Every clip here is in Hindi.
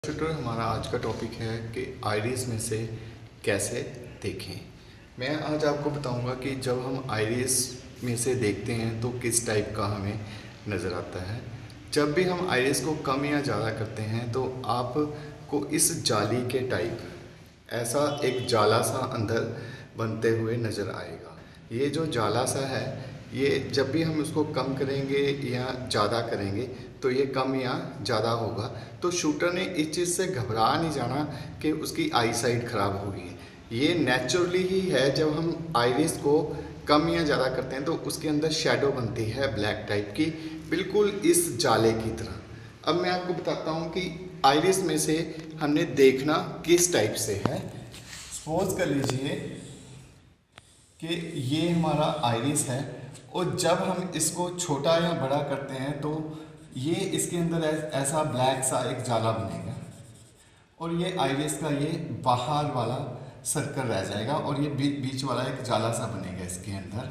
शूटर हमारा आज का टॉपिक है कि आइरिस में से कैसे देखें। मैं आज आपको बताऊंगा कि जब हम आइरिस में से देखते हैं तो किस टाइप का हमें नज़र आता है। जब भी हम आइरिस को कम या ज़्यादा करते हैं तो आपको इस जाली के टाइप ऐसा एक जाला सा अंदर बनते हुए नज़र आएगा। ये जो जाला सा है ये जब भी हम उसको कम करेंगे या ज़्यादा करेंगे तो ये कम या ज़्यादा होगा। तो शूटर ने इस चीज़ से घबरा नहीं जाना कि उसकी आई साइट ख़राब होगी। ये नेचुरली ही है, जब हम आइरिस को कम या ज़्यादा करते हैं तो उसके अंदर शैडो बनती है ब्लैक टाइप की, बिल्कुल इस जाले की तरह। अब मैं आपको बताता हूँ कि आइरिस में से हमने देखना किस टाइप से है। सपोज कर लीजिए कि ये हमारा आइरिस है और जब हम इसको छोटा या बड़ा करते हैं तो ये इसके अंदर ऐसा ब्लैक सा एक जाला बनेगा और ये आइरिस का ये बाहर वाला सर्कल रह जाएगा और ये बीच वाला एक जाला सा बनेगा इसके अंदर।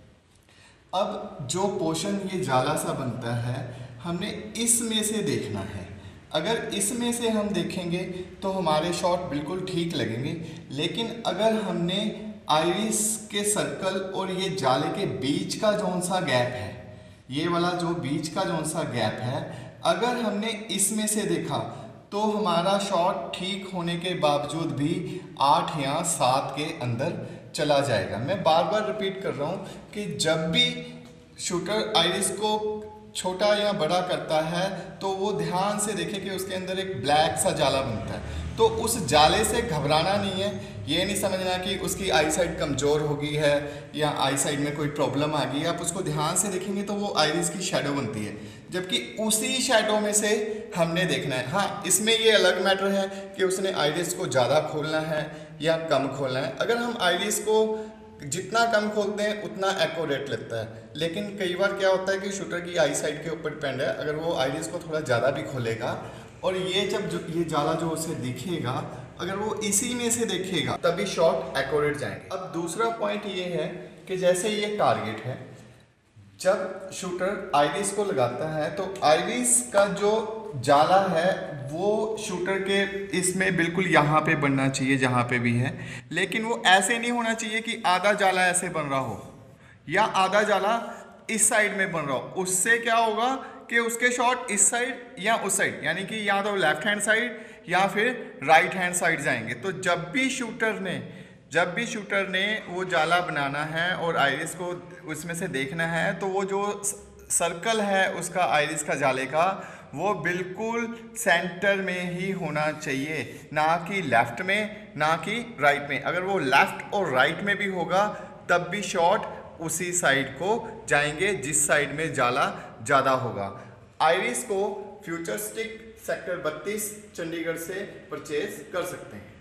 अब जो पोर्शन ये जाला सा बनता है हमने इसमें से देखना है। अगर इसमें से हम देखेंगे तो हमारे शॉट बिल्कुल ठीक लगेंगे, लेकिन अगर हमने आइरिस के सर्कल और ये जाले के बीच का जौन सा गैप है, ये वाला जो बीच का जौन सा गैप है, अगर हमने इसमें से देखा तो हमारा शॉट ठीक होने के बावजूद भी 8 या 7 के अंदर चला जाएगा। मैं बार बार रिपीट कर रहा हूँ कि जब भी शूटर आइरिस को छोटा या बड़ा करता है तो वो ध्यान से देखे कि उसके अंदर एक ब्लैक सा जाला बनता है। तो उस जाले से घबराना नहीं है, ये नहीं समझना कि उसकी आई साइड कमज़ोर हो गई है या आई साइड में कोई प्रॉब्लम आ गई है। आप उसको ध्यान से देखेंगे तो वो आइरिस की शैडो बनती है, जबकि उसी शैडो में से हमने देखना है। हाँ, इसमें ये अलग मैटर है कि उसने आइरिस को ज़्यादा खोलना है या कम खोलना है। अगर हम आइरिस को जितना कम खोलते हैं उतना एक्यूरेट लगता है, लेकिन कई बार क्या होता है कि शूटर की आई साइड के ऊपर डिपेंड है। अगर वो आइरिस को थोड़ा ज़्यादा भी खोलेगा और ये जब ये जाला जो उसे दिखेगा, अगर वो इसी में से देखेगा तभी शॉट एक्यूरेट जाएंगे। अब दूसरा पॉइंट ये है कि जैसे ये टारगेट है, जब शूटर आइरिस को लगाता है तो आइरिस का जो जाला है वो शूटर के इसमें बिल्कुल यहाँ पे बनना चाहिए जहाँ पे भी है, लेकिन वो ऐसे नहीं होना चाहिए कि आधा जाला ऐसे बन रहा हो या आधा जाला इस साइड में बन रहा हो। उससे क्या होगा कि उसके शॉट इस साइड या उस साइड, यानी कि या तो लेफ्ट हैंड साइड या फिर राइट हैंड साइड जाएंगे। तो जब भी शूटर ने वो जाला बनाना है और आइरिस को उसमें से देखना है तो वो जो सर्कल है उसका आइरिस का जाले का वो बिल्कुल सेंटर में ही होना चाहिए, ना कि लेफ्ट में ना कि राइट में। अगर वो लेफ्ट और राइट में भी होगा तब भी शॉट उसी साइड को जाएंगे जिस साइड में जाला ज़्यादा होगा। आइरिस को फ्यूचर स्टिक सेक्टर 32 चंडीगढ़ से परचेज कर सकते हैं।